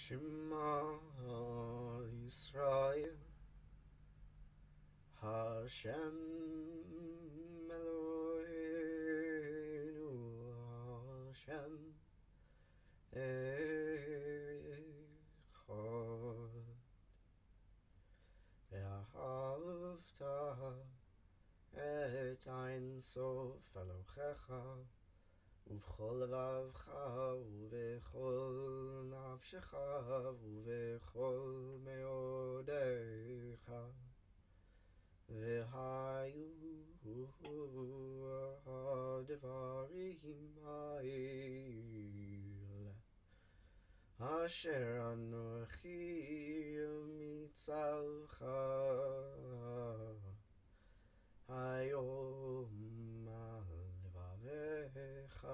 Shema Yisrael Hashem Eloheinu Hashem Echad Ve'ahavta et Ein Sof Elohecha ובכל לבבך ובכל נפשך ובכל מאודיך והיו הדברים האלה אשר אנוכי מצווך היום על לבביך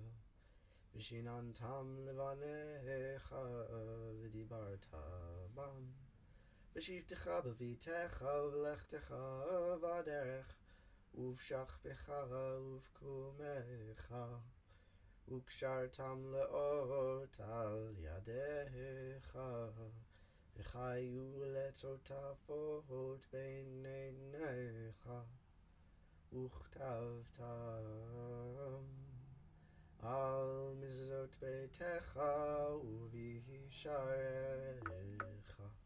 ושיננתם לבניך ודיברת בם בשבתך בביתך ובלכתך בדרך ובשכבך ובקומך וקשרתם לאות על ידיך וחיו לטוטפות בין עיניך וכתבתם על מזוזות ביתך ובשעריך